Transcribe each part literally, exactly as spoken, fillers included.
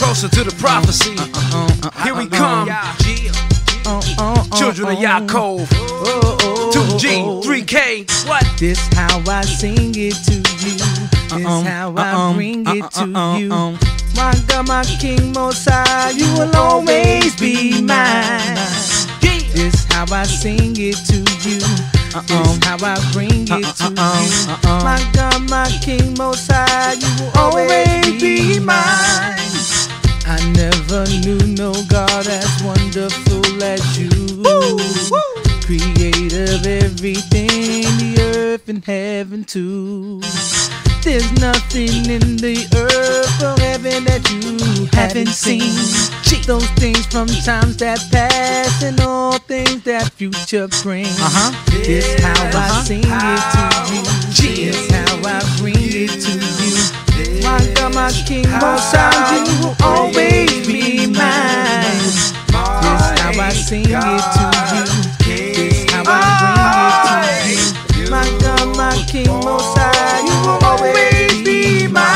closer to the prophecy. Here we come, children of Yaakov. two G, three K. What? This how I sing it to you. This how I bring it to you. My God, my King, Most High, you will always be mine. This how I sing it to you. This how I bring it to you. My God, my King, Most High, you will always be mine. I never knew no God as wonderful as you. Creator of everything, the earth and heaven too. There's nothing in the earth or heaven that you haven't seen. Those things from times that past and all things that future brings. Uh-huh. This how I sing it to you. This how I bring it to you. My God, my King, Most High, you will always be mine. This how I sing it to you. This how I bring it to you. My God, my King, Most High, you will always be mine.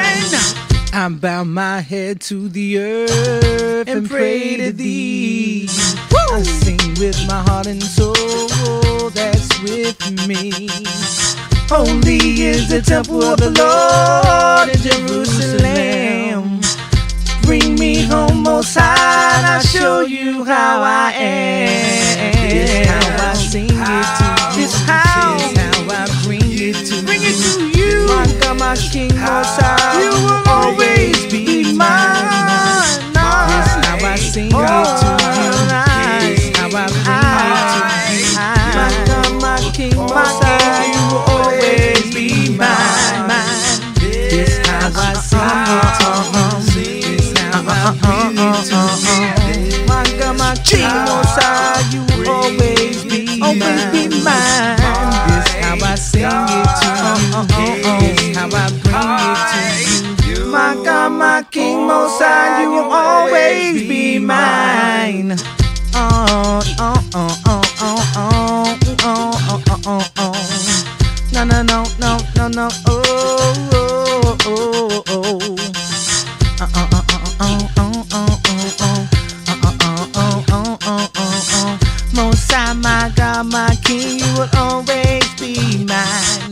I bow my head to the earth and pray to thee. I sing with my heart and soul that's with me. Holy is the temple of the Lord in Jerusalem. Bring me home, Most High, and I'll show you how I am. This how I sing it to you. This how, this how I bring it to bring it to you. My God, my King, Most High, you will always be mine. This how I sing it to you. This how I bring it to you. My God, my King, Most High, you will always be mine. This how I sing it to you. This how I bring it to you. My God, my King, Most High, you will always be always be mine. This how I sing it to you. This how I bring it to you. My God, my King, Most High, you will always be mine. Oh, oh, oh, oh, oh, oh, oh, oh, oh, oh. No, no, no, no, no, no. Oh, oh, oh, oh. Uh, uh, uh, uh, uh, uh, uh, uh, uh, uh, uh, uh. Most High, my God, my King, you will always be mine.